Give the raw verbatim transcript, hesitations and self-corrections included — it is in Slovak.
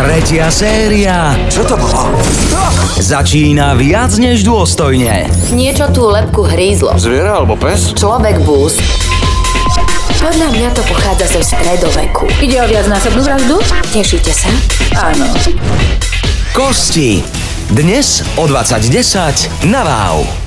Tretia séria. Čo to bolo? Začína viac než dôstojne. Niečo tú lebku hrízlo. Zviera alebo pes? Človek bús. Podľa mňa to pochádza zo stredoveku. Ide o viacnásobnú vraždu? Tešíte sa? Áno. Kosti. Dnes o dvadsať desať na Wow.